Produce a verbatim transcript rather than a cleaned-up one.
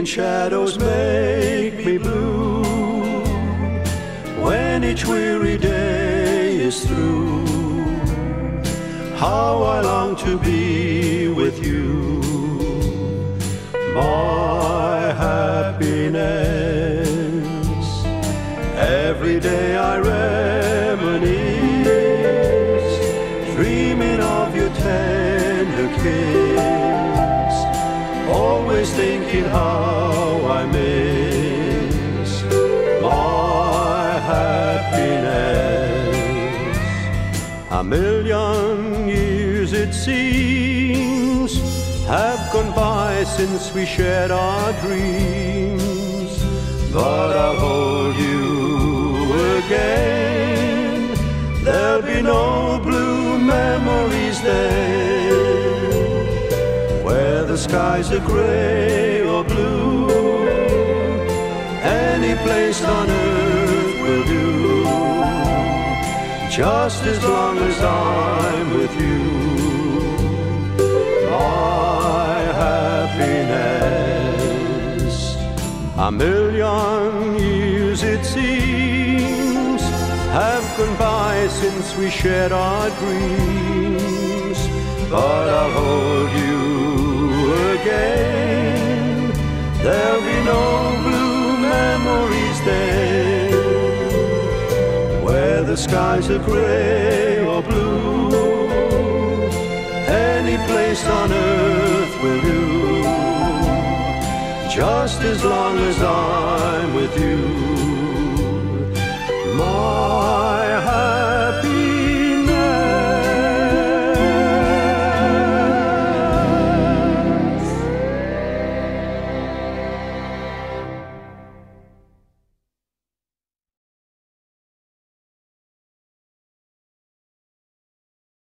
and shadows make me blue. When each weary day is through, how I long to be with you, my happiness. Every day I reminisce, dreaming of your tender kiss, always thinking how I miss my happiness. A million years it seems have gone by since we shared our dreams, but I'll hold you again. There'll be no blue memories then, where the skies are gray or blue. Any place on earth will do, just as long as I'm with you, my happiness. A million years it seems have gone by since we shared our dreams, but I'll hold you again. There'll be no blue memories then, where the skies are gray or blue. Any place on earth will do, just as long as I'm with you.